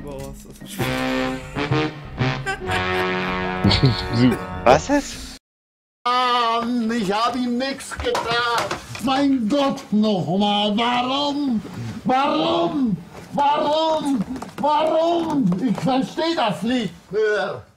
lieber aus dem Spiel. Was ist? Mann, ich hab ihm nichts getan. Mein Gott, nochmal, warum? Warum? Warum? Warum? Ich verstehe das nicht mehr.